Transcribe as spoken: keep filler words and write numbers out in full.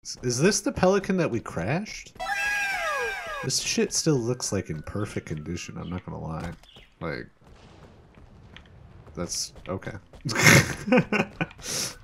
Is this the Pelican that we crashed? This shit still looks like in perfect condition, I'm not gonna lie. Like... That's... okay.